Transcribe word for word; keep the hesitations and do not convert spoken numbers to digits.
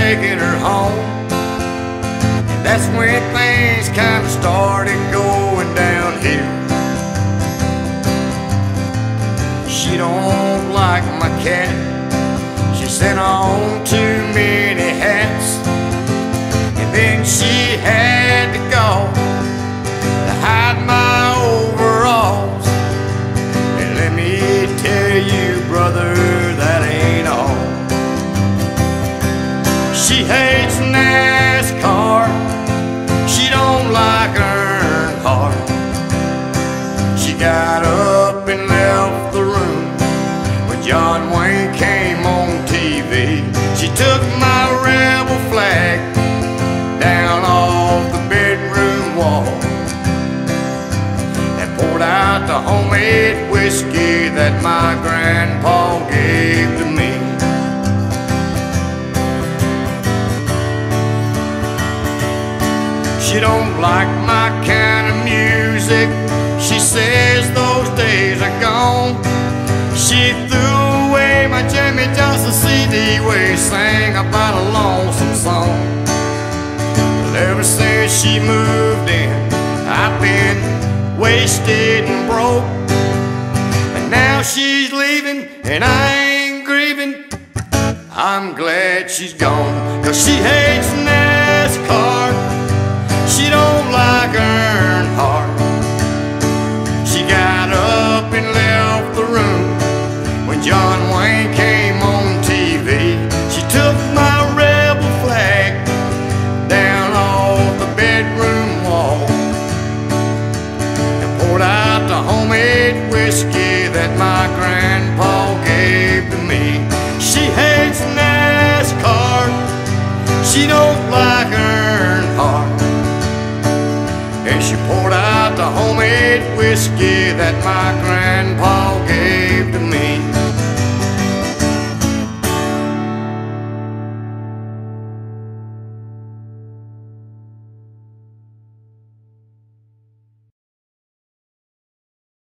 taking her home. And that's when things kind of started going downhill. She don't like my cat. She sent on too many hats. And then she had to go to hide my overalls. And let me tell you, brother, that ain't all. She hates NASCAR. She don't like Earnhardt. She got up and left the room when John Wayne came on T V. She took my rebel flag down off the bedroom wall and poured out the homemade whiskey that my grandpa gave to me. She don't like my kind of music. She says those days are gone. She threw away my Jimmy Johnson C D where he sang about a lonesome song. Well, ever since she moved in, I've been wasted and broke. And now she's leaving and I ain't grieving. I'm glad she's gone, 'cause she hates NASCAR. She don't like Earnhardt. She got up and left the room when John Wayne came on T V. She took my rebel flag down off the bedroom wall and poured out the homemade whiskey that my grandpa gave to me. She hates NASCAR. She don't like Earnhardt. And she poured out the homemade whiskey that my grandpa